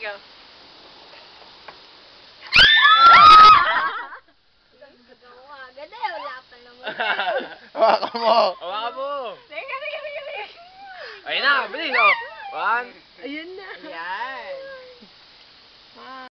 ikaw. Ganda eh, wala pa naman. Hawakan mo. Hawakan mo. Sige. Ayun na, bilis oh. 1. Ayun na. Ayan.